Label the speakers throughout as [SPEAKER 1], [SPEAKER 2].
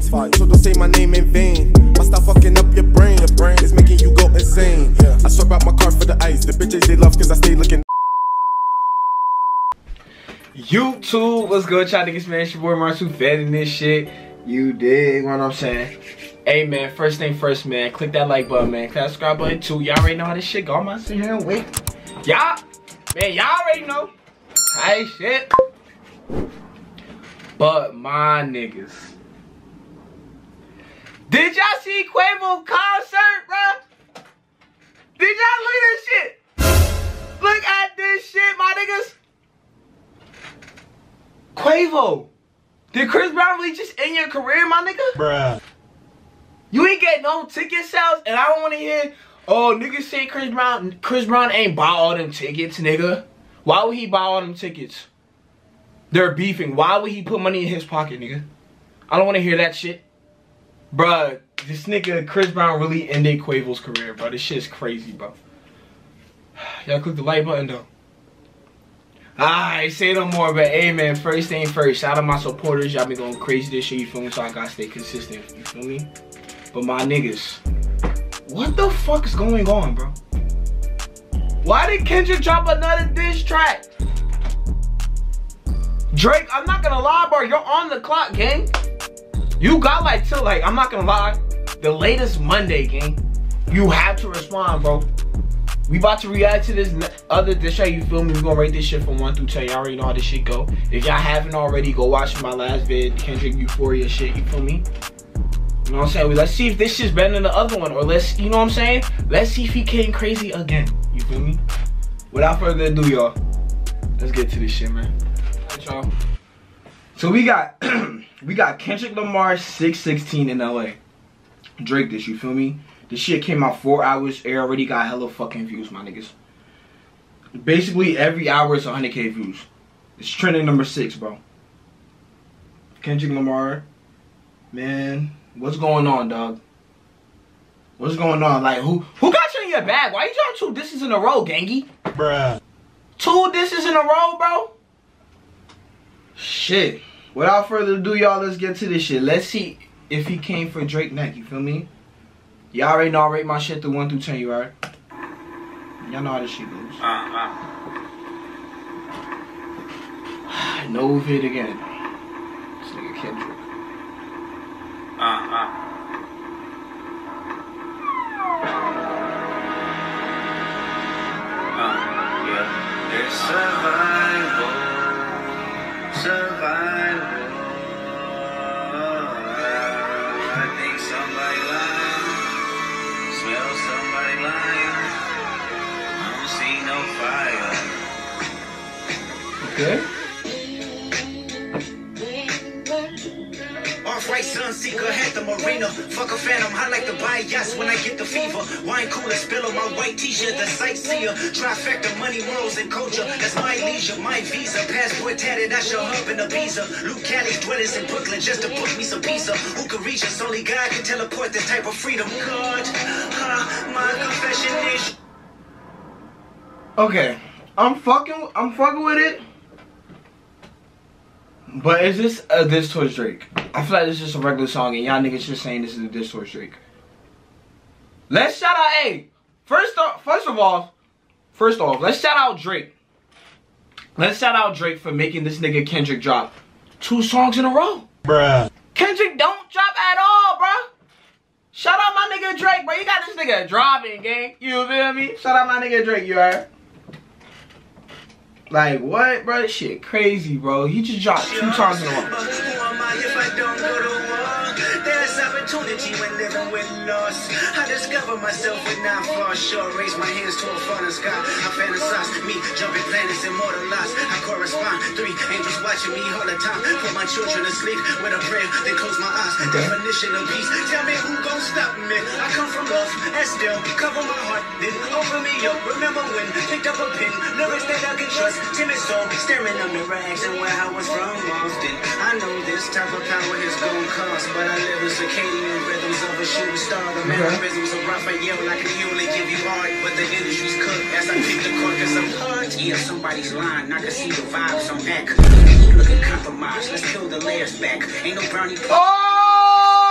[SPEAKER 1] name's fine, so don't say my name in vain. Must start fucking up your brain. Your brain is making you go insane. I swap out my car for the ice. The bitches they love cause I stay looking.
[SPEAKER 2] YouTube, what's good, y'all niggas, man? It's your boy Marsu fed in this shit. You dig what I'm saying? Hey, man, first thing first, man. Click that like button, man. Click that subscribe button, too. Y'all already know how this shit go. I'm gonna sit here and wait. Y'all, man, y'all already know. Hey, shit. But my niggas. Did y'all see Quavo concert, bro? Did y'all look at this shit? Look at this shit, my niggas. Quavo, did Chris Brown really just end your career, my nigga? Bruh. You ain't get no ticket sales, and I don't want to hear, oh, niggas say Chris Brown ain't buy all them tickets, nigga. Why would he buy all them tickets? They're beefing. Why would he put money in his pocket, nigga? I don't want to hear that shit. Bruh, this nigga Chris Brown really ended Quavo's career, bro. This shit's crazy, bro. Y'all click the like button, though. Alright, say no more, but hey, man, first thing first, shout out my supporters. Y'all been going crazy this shit, you feel me? So I gotta stay consistent, you feel me? But my niggas, what the fuck is going on, bro? Why did Kendrick drop another diss track? Drake, I'm not gonna lie, bro, you're on the clock, gang. You got like till like, I'm not gonna lie, the latest Monday, gang. You have to respond, bro. We about to react to this other diss track, you feel me? We gonna rate this shit from 1 through 10. Y'all already know how this shit go. If y'all haven't already, go watch my last vid, Kendrick Euphoria shit, you feel me? You know what I'm saying? Let's see if this shit's better than the other one, or let's, you know what I'm saying? Let's see if he came crazy again, you feel me? Without further ado, y'all, let's get to this shit, man. Alright, y'all. So we got, we got Kendrick Lamar 616 in LA. Drake this, you feel me? This shit came out 4 hours. It already got hella fucking views, my niggas. Basically, every hour is 100K views. It's trending number 6, bro. Kendrick Lamar. Man, what's going on, dog? What's going on? Like, who got you in your bag? Why you dropping 2 disses in a row, gangy? Bruh. 2 disses in a row, bro? Shit. Without further ado, y'all, let's get to this shit. Let's see if he came for Drake next, you feel me? Y'all already know I rate my shit through 1 through 10, you alright? Y'all know how this shit goes. No vid again. This nigga Kendrick.
[SPEAKER 3] Yeah. It's survival. Survival. I think somebody lying. Smell somebody lying. I don't see no fire.
[SPEAKER 2] Okay.
[SPEAKER 3] Off-white Sunseeker, had the marina. Fuck a phantom, I like to buy yachts when I get the fever. Wine cooler, spill on my white t-shirt, the sightseer. Trifecta, money, morals, and culture. That's my leisure, my visa. Passport tatted, I show up in Ibiza. Luke Cali's dwellers in Brooklyn just to book me some pizza. Who can reach us? Only God can teleport this type of freedom. God, my confession is...
[SPEAKER 2] Okay, I'm fucking with it. But is this a diss towards Drake? I feel like this is just a regular song and y'all niggas just saying this is a diss towards Drake. Let's shout out, hey, first off, let's shout out Drake. Let's shout out Drake for making this nigga Kendrick drop 2 songs in a row. Bruh. Kendrick don't drop at all, bruh. Shout out my nigga Drake, bro. You got this nigga dropping, gang. You feel me? Shout out my nigga Drake, you alright? Like, what, bro? This shit crazy, bro. He just dropped 2 songs in a row.
[SPEAKER 3] There's opportunity when living with loss. I discover myself when I fall short. Raise my hands to a falling sky. I fantasize me jumping planets immortalized. I correspond. 3 angels watching me all the time. Put my children to sleep with a prayer, then close my eyes. Definition of peace. Tell me who gon' stop me. I come from love and still cover my heart. Then open me up. Remember when picked up a pen, lyrics that I can trust. Timid soul staring in the mirror, asking where I was from often. I know this type of power is gon' cost, but I live in circadian rhythms of a shooting star. The mannerisms of Raphael, I can only give you art, but the industry's cooked as I pick the court, cause I'm hard. Yeah, somebody's lying, I can see the vibes on act. Looking compromised, let's peel the layers back. Ain't no brownie.
[SPEAKER 2] Oh!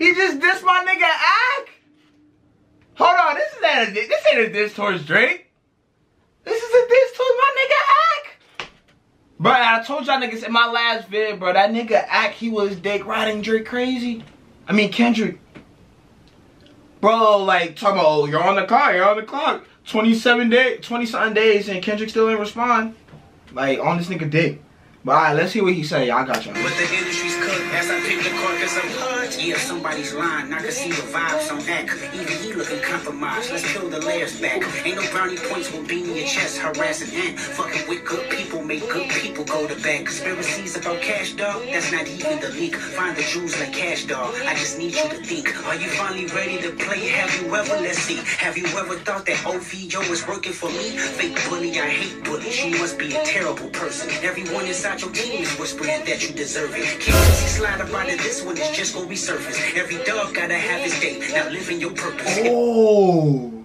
[SPEAKER 2] He just dissed my nigga Ack. Hold on, this ain't a diss towards Drake. This is a diss towards my nigga Ack. Bro, I told y'all niggas in my last vid, bro, that nigga Ack, he was dick riding Drake crazy. I mean Kendrick. Bro, like, talking about, oh, you're on the clock. 20-something days, and Kendrick still didn't respond. Like, on this nigga dick. But alright, let's hear what he say. Y'all got y'all.
[SPEAKER 3] But the industry's cooked as I pick the car cause I'm hard. Yeah, somebody's lying. I can see the vibes on Ack. Even he looking compromised. Let's peel the layers back. Ain't no brownie points will be in your chest. Harassing and fucking with good people. Make good people go to bed. Conspiracies about cash, dog. That's not even the leak. Find the jewels like cash, dog. I just need you to think. Are you finally ready to play? Have you ever? Let's see. Have you ever thought that OVO is working for me? Fake bully, I hate bullies. You must be a terrible person. Everyone inside your team is whispering that you deserve it. Can't see slide about it. This one is just gonna resurface. Every dog gotta have his day. Now live in your purpose.
[SPEAKER 2] Oh.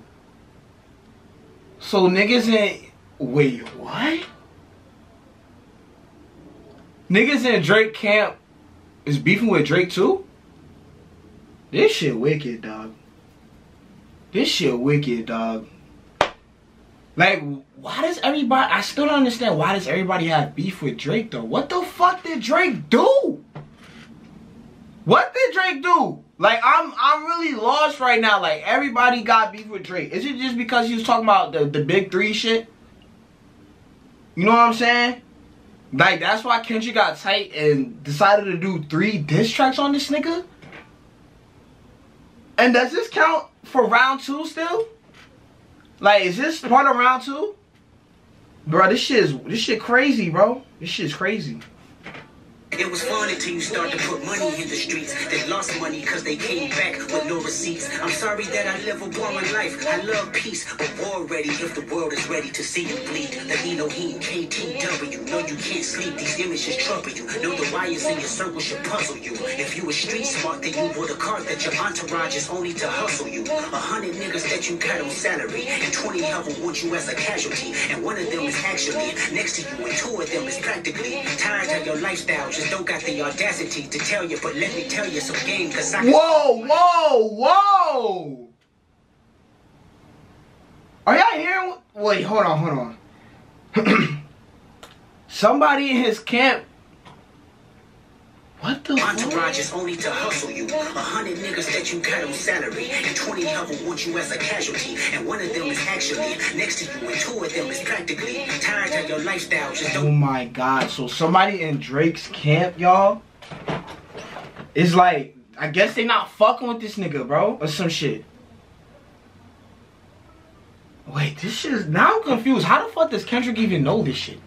[SPEAKER 2] So niggas ain't. Wait, what? Niggas in Drake camp is beefing with Drake too? This shit wicked, dog. This shit wicked, dog. Like, why does everybody... I still don't understand why does everybody have beef with Drake, though? What the fuck did Drake do? What did Drake do? Like, I'm really lost right now. Like, everybody got beef with Drake. Is it just because he was talking about the big three shit? You know what I'm saying? Like, that's why Kendrick got tight and decided to do 3 diss tracks on this nigga? And does this count for round 2 still? Like, is this part of round 2? Bro, this shit crazy, bro. This shit's crazy.
[SPEAKER 3] It was fun until you start to put money in the streets. They lost money cause they came back with no receipts. I'm sorry that I live a boring life. I love peace, but war ready if the world is ready to see you bleed. Let me know he and KTW. No, you can't sleep. These images trouble you. Know the wires in your circle should puzzle you. If you were street smart, then you would have caught that your entourage is only to hustle you. 100 niggas that you got on salary, and 20 of them want you as a casualty. And one of them is actually next to you, and 2 of them is practically tired of your lifestyle. Just don't got the audacity to tell you, but let me tell you some game, cause I...
[SPEAKER 2] Whoa! Are y'all hearing? Wait, hold on. Somebody in his camp... What the fuck?
[SPEAKER 3] Entourage is only to hustle you. 100 niggas that you got on salary, and 20 of them want you as a casualty. And one of them is actually next to you, and 2 of them is practically tired of your lifestyle. Just don't...
[SPEAKER 2] Oh my god, so somebody in Drake's camp, y'all, is like, I guess they not fucking with this nigga, bro, or some shit. Wait, this shit is... Now I'm confused. How the fuck does Kendrick even know this shit?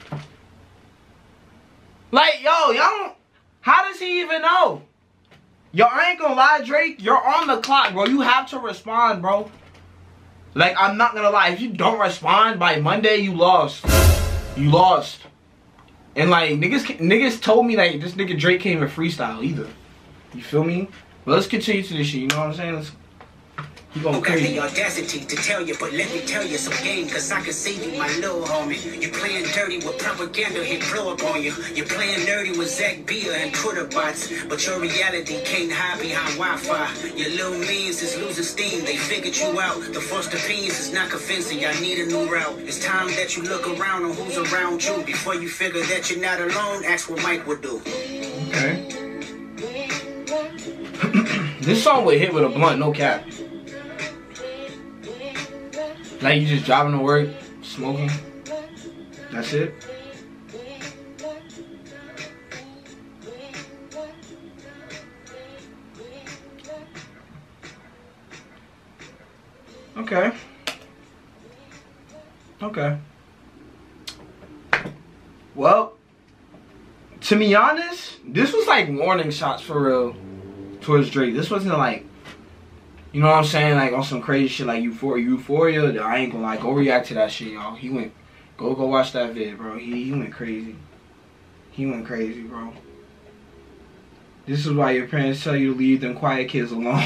[SPEAKER 2] Like, yo, y'all... How does he even know? Yo, I ain't gonna lie, Drake. You're on the clock, bro. You have to respond, bro. Like, I'm not gonna lie. If you don't respond by Monday, you lost. You lost. And, like, niggas told me, like, this nigga Drake can't even freestyle either. You feel me? But let's continue to this shit. You know what I'm saying? Let's... You going crazy.
[SPEAKER 3] Got the audacity to tell you, but let me tell you some game, cause I can save you, my little homie. You playing dirty with propaganda, hit blow up on you. You're playing nerdy with Zach Beater and Twitter bots, but your reality can't hide behind Wi-Fi. Your little means is losing steam, they figured you out. The first opinions is not convincing, I need a new route. It's time that you look around on who's around you. Before you figure that you're not alone, ask what Mike would do.
[SPEAKER 2] Okay. This song would hit with a blunt, no cap. Like, you just driving to work, smoking. That's it. Okay. Okay. Well, to be honest, this was like warning shots for real towards Drake. This wasn't like, you know what I'm saying, like on some crazy shit like Euphoria. I ain't gonna lie, go react to that shit, y'all. He went, go watch that vid, bro. He went crazy. He went crazy, bro. This is why your parents tell you to leave them quiet kids alone.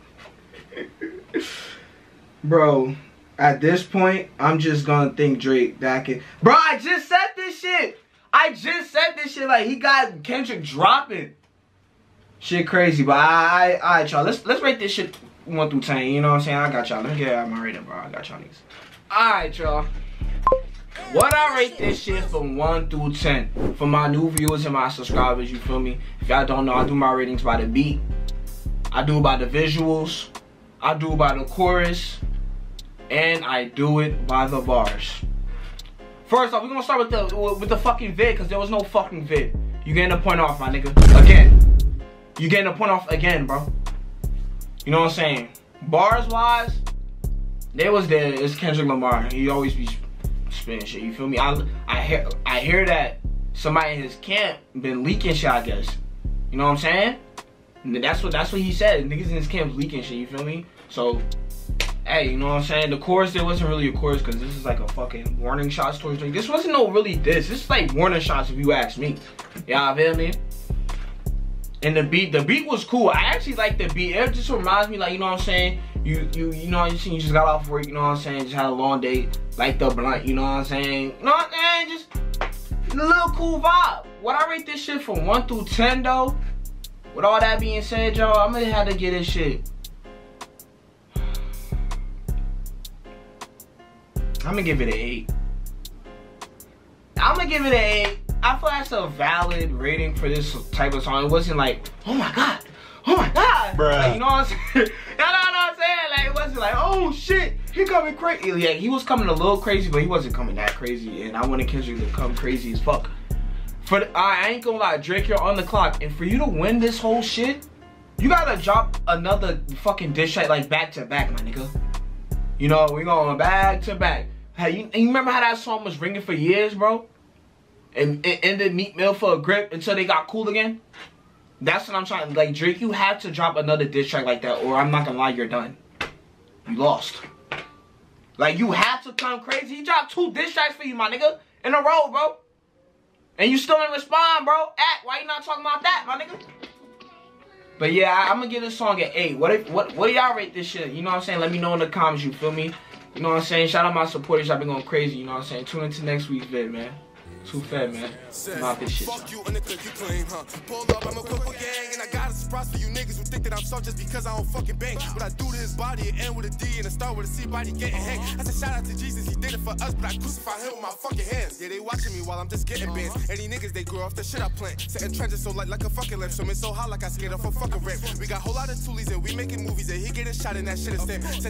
[SPEAKER 2] Bro, at this point, I'm just gonna think Drake back in. Bro, I just said this shit. Like, he got Kendrick dropping. Shit crazy, but alright, y'all. Let's rate this shit 1 through 10. You know what I'm saying? I got y'all. Let me get out my rating, bro. I got y'all niggas. Alright, y'all. What I rate this shit from 1 through 10 for my new viewers and my subscribers, you feel me? If y'all don't know, I do my ratings by the beat. I do it by the visuals. I do it by the chorus. And I do it by the bars. First off, we're gonna start with the fucking vid, because there was no fucking vid. You getting a point off, my nigga. Again. You getting a point off again, bro. You know what I'm saying? Bars wise, it's Kendrick Lamar. He always be spitting shit, you feel me? I hear that somebody in his camp been leaking shit, I guess. You know what I'm saying? And that's what he said. Niggas in his camp leaking shit, you feel me? So, hey, you know what I'm saying? The chorus, there wasn't really a chorus, because this is like a fucking warning shots towards me. This wasn't no really diss. This is like warning shots if you ask me. Y'all feel me? And the beat was cool. I actually like the beat. It just reminds me, like, you know what I'm saying? You know, you just got off work, you know what I'm saying? Just had a long day, like the blunt, you know what I'm saying? You know what I'm saying? Just a little cool vibe. What I rate this shit from 1 through 10 though, with all that being said, y'all, I'm gonna have to get this shit. I'm gonna give it an 8. I'm gonna give it an 8. I feel that's a valid rating for this type of song. It wasn't like, oh my god, bruh. Like, you know what I'm saying? You know what I'm saying? Like, it wasn't like, oh shit, he coming crazy. Yeah, he was coming a little crazy, but he wasn't coming that crazy. And I wanted Kendrick to come crazy as fuck. I ain't gonna lie, Drake, you're on the clock, and for you to win this whole shit, you gotta drop another fucking diss track like back to back, my nigga. You know, we going back to back. Hey, you remember how that song was ringing for years, bro? And it ended Meek Mill for a grip until they got cool again. That's what I'm trying. Like, Drake, you have to drop another diss track like that, or I'm not gonna lie, you're done. You lost. Like, you have to come crazy. He dropped 2 diss tracks for you, my nigga, in a row, bro. And you still didn't respond, bro. Why you not talking about that, my nigga? But yeah, I'm gonna give this song an 8. What do y'all rate this shit? You know what I'm saying? Let me know in the comments, you feel me? You know what I'm saying? Shout out my supporters. Y'all been going crazy, you know what I'm saying? Tune into next week's vid, man. Too fat, man. Not this shit.
[SPEAKER 1] Fuck you and the clip you claim, huh? Pull up, I'm a quick gang, and I got a surprise for you niggas who think that I'm soft just because I don't fucking bang. What I do to his body, it end with a D and a start with a C, body getting hang. I said shout out to Jesus, he did it for us, but I crucify him with my fucking hands. Yeah, they watching me while I'm just getting bands. Any niggas, they grow off the shit I plant. Setting trenches so like a fucking lamp, so it's so hot like I skate off a fucking ramp. We got a whole lot of toolies and we making movies, and he getting shot in that shit instead.